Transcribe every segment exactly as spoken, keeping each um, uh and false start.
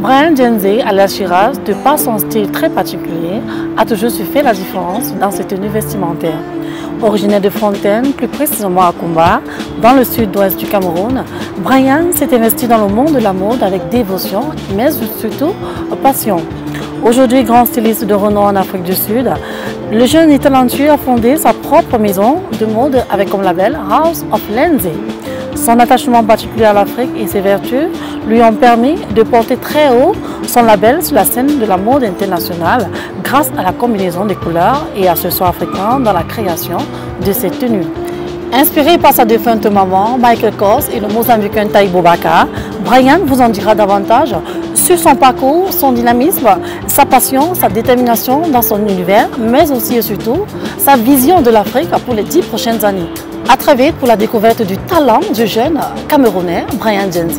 Brian Djenzé, alias Shiraz, de par son style très particulier, a toujours su faire la différence dans ses tenues vestimentaires. Originaire de Fontaine, plus précisément à Kumba, dans le sud-ouest du Cameroun, Brian s'est investi dans le monde de la mode avec dévotion, mais surtout passion. Aujourd'hui grand styliste de renom en Afrique du Sud, le jeune et talentueux a fondé sa propre maison de mode avec comme label House of Lenze. Son attachement particulier à l'Afrique et ses vertus lui ont permis de porter très haut son label sur la scène de la mode internationale grâce à la combinaison des couleurs et à ce soin africain dans la création de ses tenues. Inspiré par sa défunte maman, Michael Kors et le Mozambicain Taï Boubacar, Brian vous en dira davantage sur son parcours, son dynamisme, sa passion, sa détermination dans son univers, mais aussi et surtout sa vision de l'Afrique pour les dix prochaines années. À très vite pour la découverte du talent du jeune Camerounais Brian Djenzé.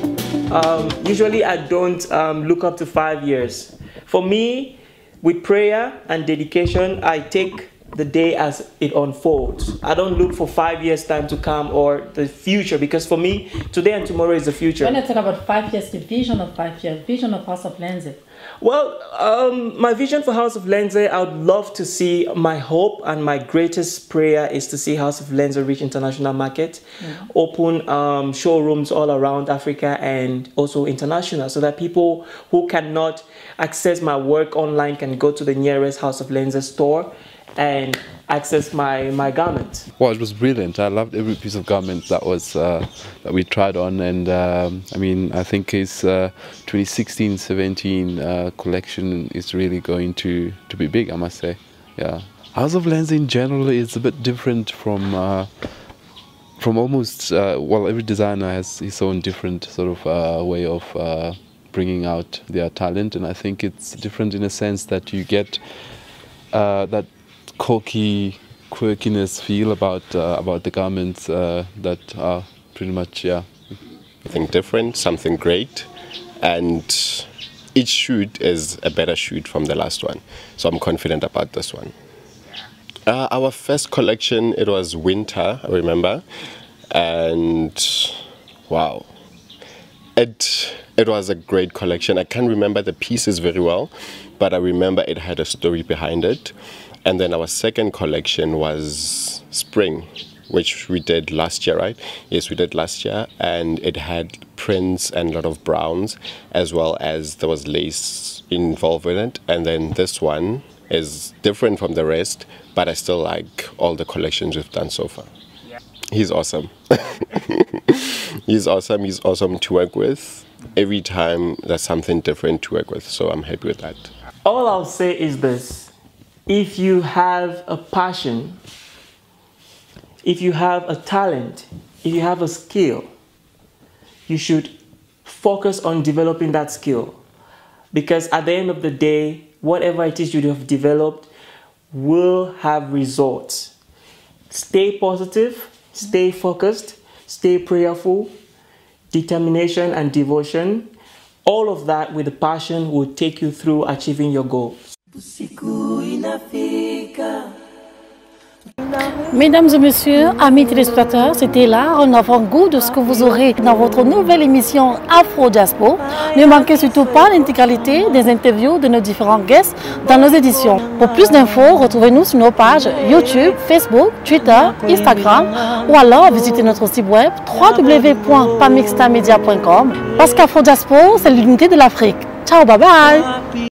Um, usually I don't um, look up to five years. For me, with prayer and dedication, I take the day as it unfolds. I don't look for five years time to come or the future, because for me, today and tomorrow is the future. When I talk about five years, the vision of five years, vision of House of Lenze. Well, um, my vision for House of Lenze, I would love to see, my hope and my greatest prayer is to see House of Lenze reach international market, mm-hmm. open um, showrooms all around Africa and also international, so that people who cannot access my work online can go to the nearest House of Lenze store and access my my garment. Well, it was brilliant. I loved every piece of garment that was uh, that we tried on, and um, I mean, I think his uh, twenty sixteen seventeen uh, collection is really going to to be big, I must say. Yeah, House of Lenze in general is a bit different from uh, from almost uh, well, every designer has his own different sort of uh, way of uh, bringing out their talent, and I think it's different in a sense that you get uh, that cocky quirkiness feel about uh, about the garments uh, that are pretty much, yeah, something different, something great, and each shoot is a better shoot from the last one, so I'm confident about this one. Uh, our first collection, it was winter, I remember, and wow, it it was a great collection. I can't remember the pieces very well, but I remember it had a story behind it. And then our second collection was spring, which we did last year, right? Yes, we did last year, and it had prints and a lot of browns, as well as there was lace involved in it. And then this one is different from the rest, but I still like all the collections we've done so far. He's awesome. He's awesome. He's awesome to work with. Every time there's something different to work with, so I'm happy with that. All I'll say is this. If you have a passion, if you have a talent, if you have a skill, you should focus on developing that skill. Because at the end of the day, whatever it is you have developed will have results. Stay positive, stay focused, stay prayerful, determination and devotion. All of that with the passion will take you through achieving your goals. Mesdames et messieurs, amis téléspectateurs, c'était là un avant-goût de ce que vous aurez dans votre nouvelle émission Afro Diaspo. Ne manquez surtout pas l'intégralité des interviews de nos différents guests dans nos éditions. Pour plus d'infos, retrouvez-nous sur nos pages YouTube, Facebook, Twitter, Instagram ou alors visitez notre site web w w w point pamixtamedia point com parce qu'Afro Diaspo, c'est l'unité de l'Afrique. Ciao, bye bye!